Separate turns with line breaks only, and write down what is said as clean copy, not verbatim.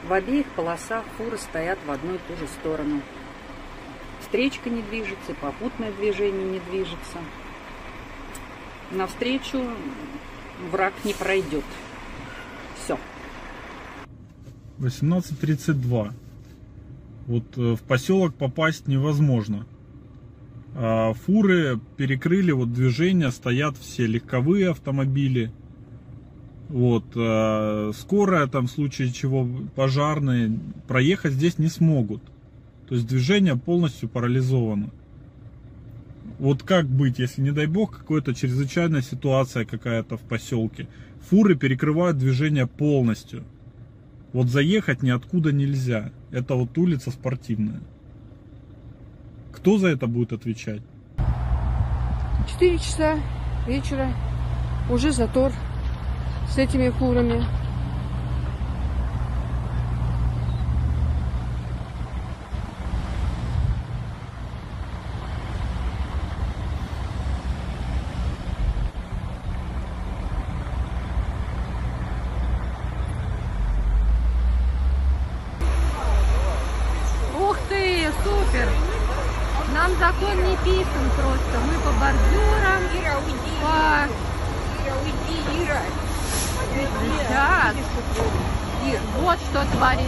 В обеих полосах фуры стоят в одну и ту же сторону. Встречка не движется, попутное движение не движется. Навстречу враг не пройдет. Все.
18:32. Вот в поселок попасть невозможно. Фуры перекрыли вот движение, стоят все легковые автомобили. Вот, скорая, там в случае чего пожарные, проехать здесь не смогут. То есть движение полностью парализовано. Вот как быть, если, не дай бог, какая-то чрезвычайная ситуация какая-то в поселке? Фуры перекрывают движение полностью. Вот заехать ниоткуда нельзя. Это вот улица Спортивная. Кто за это будет отвечать?
4 часа вечера. Уже затор с этими фурами.
Ух ты, супер! Нам закон не писан просто. Мы по бордюрам, по... Сейчас. Вот что творится.